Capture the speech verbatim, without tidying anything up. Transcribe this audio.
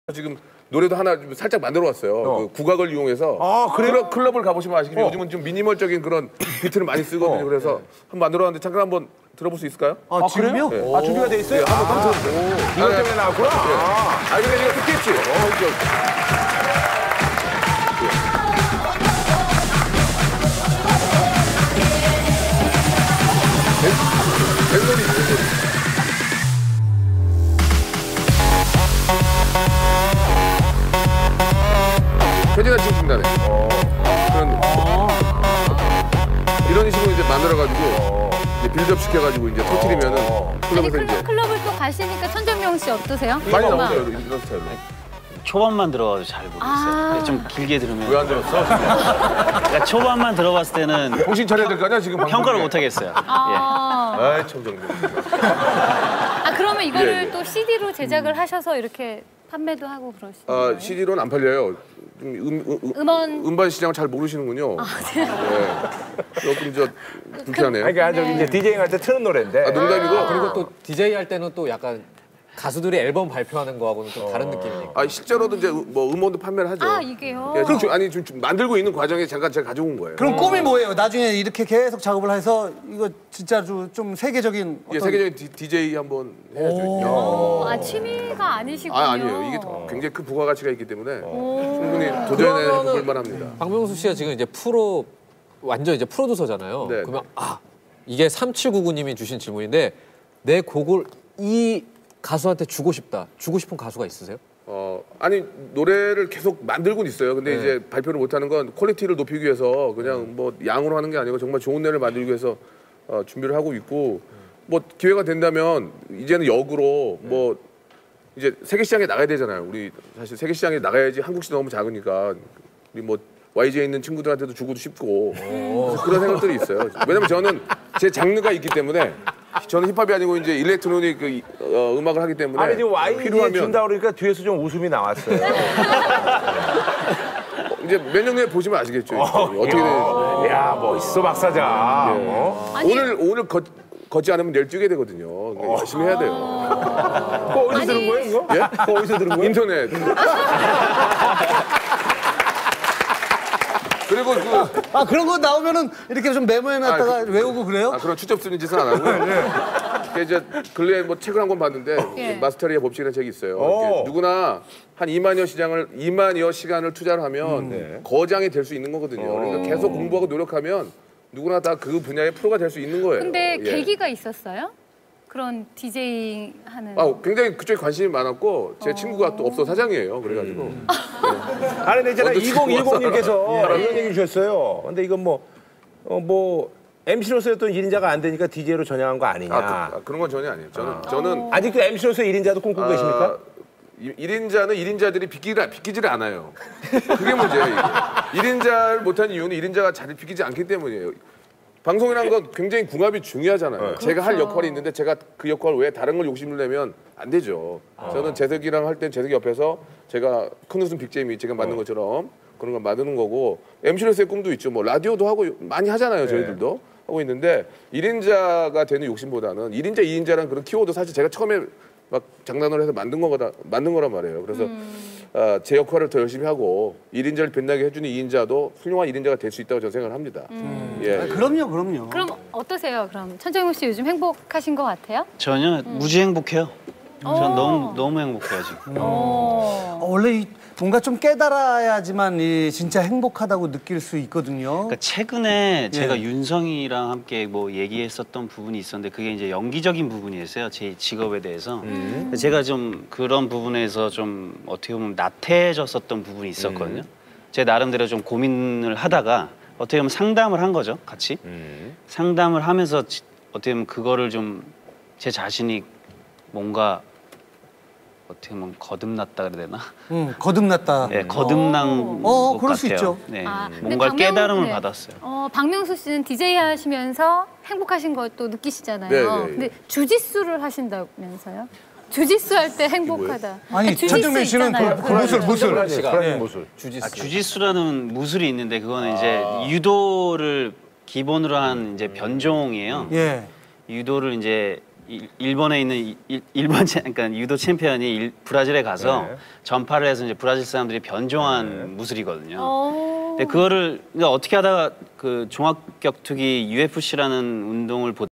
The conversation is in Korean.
지금 노래도 하나 좀 살짝 만들어 왔어요. 어. 그 국악을 이용해서. 아, 그래요? 클럽, 클럽을 가보시면 아시겠지만 어. 요즘은 좀 미니멀적인 그런 비트를 많이 쓰거든요. 어. 그래서 네. 한번 만들어 왔는데 잠깐 한번 들어볼 수 있을까요? 아, 지금요? 네. 아, 준비가 돼 있어요? 네, 한번 아, 들어보세요. 이것 때문에 나왔구나? 네. 아, 아니, 근데 이거 듣겠지? 어, 뱃놀이, 뱃놀이. 편지가 찍힌다네. 어. 그런 이런 식으로 이제 만들어가지고 어. 이제 빌드업 시켜가지고 이제 터트리면은 어. 클럽에서 클럽, 이제 클럽을 또 가시니까 천정명 씨 어떠세요? 많이 나오세요 이런 스타일로. 초반만 들어가도 잘 모르겠어요. 아 좀 길게 들으면. 왜 안 들었어? 그러니까 초반만 들어봤을 때는 정신 차려야 될 거 아니야 지금. 평가를 못 하겠어요. 아, 예. 아이 천정명. 아 그러면 이거를 예, 예. 또 씨디로 제작을 음. 하셔서 이렇게 판매도 하고 그러시는 아 거예요? 씨디로는 안 팔려요. 음, 음, 음, 음원 음반 시장을 잘 모르시는군요. 아, 네. 네. 조금 저 불쾌하네요. 아니, 그러니까 저기 네. 이제 디제잉 할 때 트는 노래인데. 아, 농담이고. 아. 그리고 또 디제이 할 때는 또 약간 가수들이 앨범 발표하는 거하고는 좀 다른 느낌이니까. 아 실제로도 이제 뭐 음원도 판매를 하죠. 아 이게요? 예, 지금, 아니 지금 만들고 있는 과정에 잠깐 제가 가져온 거예요. 그럼 꿈이 뭐예요? 나중에 이렇게 계속 작업을 해서 이거 진짜 좀 세계적인 예, 어떤... 세계적인 디, 디제이 한번 해야죠. 오, 아 취미가 아니시군요. 아 아니에요. 이게 굉장히 큰 부가가치가 있기 때문에 충분히 도전해 볼 만합니다. 박명수 씨가 지금 이제 프로 완전 이제 프로듀서잖아요. 네. 그러면 아 이게 삼칠구구 님이 주신 질문인데 내 곡을 이 가수한테 주고 싶다. 주고 싶은 가수가 있으세요? 어 아니 노래를 계속 만들고는 있어요. 근데 네. 이제 발표를 못하는 건 퀄리티를 높이기 위해서 그냥 뭐 양으로 하는 게 아니고 정말 좋은 노래를 만들기 위해서 어, 준비를 하고 있고 뭐 기회가 된다면 이제는 역으로 뭐 이제 세계 시장에 나가야 되잖아요. 우리 사실 세계 시장에 나가야지 한국 시장 너무 작으니까 우리 뭐 와이지에 있는 친구들한테도 주고도 싶고 그래서 그런 생각들이 있어요. 왜냐면 저는 제 장르가 있기 때문에 저는 힙합이 아니고 이제 일렉트로닉 그, 어, 음악을 하기 때문에 아니, 지금 와이지에 필요하면 준다 그러니까 뒤에서 좀 웃음이 나왔어요. 이제 몇 년 후에 보시면 아시겠죠. 어, 어떻게 되는지. 야, 멋있어, 박사장. 네. 어? 아니, 오늘 오늘 걷, 걷지 않으면 내일 뛰게 되거든요. 그러니까 열심히 해야 돼요. 그거 어디서 아니. 들은 거예요, 이거? 예? 그거 어디서 들은 거예요? 인터넷. 그리고 그 아 그런 거 나오면은 이렇게 좀 메모해놨다가 아, 그- 외우고 그래요? 아, 그런 추접 쓰는 짓은 안 하고요. 네. 이제 근래 뭐 책을 한 권 봤는데 예. 마스터리의 법칙이라는 책이 있어요. 오. 이렇게 누구나 한 이만여 시장을 이만여 시간을 투자를 하면 네. 거장이 될 수 있는 거거든요. 그러니까 계속 공부하고 노력하면 누구나 다 그 분야의 프로가 될 수 있는 거예요. 근데 예. 계기가 있었어요? 그런 디제이 하는. 아, 굉장히 그쪽에 관심이 많았고 제 친구가 또 업소 사장이에요. 그래가지고 음. 아니, 근데 있잖아, 어떤 이공일공 님께서 예. 이런 얘기 주셨어요. 근데 이건 뭐, 어, 뭐, 엠씨로서 또 일 인자가 안 되니까 디제이로 전향한 거 아니냐. 아, 그, 아, 그런 건 전혀 아니에요. 저는 저는 아직도 엠씨로서 일 인자도 꿈꾸고 아, 계십니까? 이- 일인자는 일인자들이 비키를, 비키지를 않아요. 그게 문제예요. 이게. 일인자를 못한 이유는 일인자가 잘 비키지 않기 때문이에요. 방송이라는 건 굉장히 궁합이 중요하잖아요. 제가 할 그렇죠. 역할이 있는데 제가 그 역할을 왜 다른 걸 욕심을 내면 안 되죠. 저는 재석이랑 할 땐 재석이 옆에서 제가 큰 웃음 빅재미 제가 만든 것처럼 그런 걸 만드는 거고 엠씨로서의 꿈도 있죠. 뭐 라디오도 하고 많이 하잖아요. 저희들도 하고 있는데 일인자가 되는 욕심보다는 일인자, 이인자라는 그런 키워드 사실 제가 처음에 막 장난으로 해서 만든 거다 만든 거란 말이에요. 그래서 음. 어, 제 역할을 더 열심히 하고 일인자를 빛나게 해주는 이인자도 훌륭한 일인자가 될 수 있다고 저는 생각을 합니다. 예. 아, 그럼요, 그럼요. 그럼 어떠세요? 그럼 천정명 씨 요즘 행복하신 것 같아요? 전혀 무지 행복해요. 전 어. 너무 너무 행복해요 지금. 어, 어. 원래 이 뭔가 좀 깨달아야지만 이 진짜 행복하다고 느낄 수 있거든요. 그러니까 최근에 제가 예. 윤성이랑 함께 뭐 얘기했었던 부분이 있었는데 그게 이제 연기적인 부분이었어요. 제 직업에 대해서. 음. 제가 좀 그런 부분에서 좀 어떻게 보면 나태해졌었던 부분이 있었거든요. 제 나름대로 좀 고민을 하다가 어떻게 보면 상담을 한 거죠, 같이. 상담을 하면서 지- 어떻게 보면 그거를 좀 제 자신이 뭔가 어떻게 보면 거듭났다 그래야 되나? 응, 거듭났다. 네, 거듭난 어, 것 그럴 수 같아요. 있죠. 네, 아, 근데 뭔가 박명- 깨달음을 네. 받았어요. 어, 박명수 씨는 디제이 하시면서 행복하신 것도 느끼시잖아요. 네, 네, 네. 근데 주짓수를 하신다면서요? 주짓수 할 때 행복하다. 아니, 주짓수 천정명 씨는 있잖아요. 그, 그 무술, 무술. 브라질, 씨가. 브라질 예. 무술. 주짓수. 아, 주짓수라는 무술이 있는데 그거는 이제 유도를 기본으로 한 이제 변종이에요. 예. 유도를 이제 일- 일본에 있는 이- 일- 일본 챔- 그러니까 유도 챔피언이 일- 브라질에 가서 네. 전파를 해서 이제 브라질 사람들이 변종한 무술이거든요. 어. 근데 그거를 그러니까 어떻게 하다가 그 종합격투기 유에프씨라는 운동을 보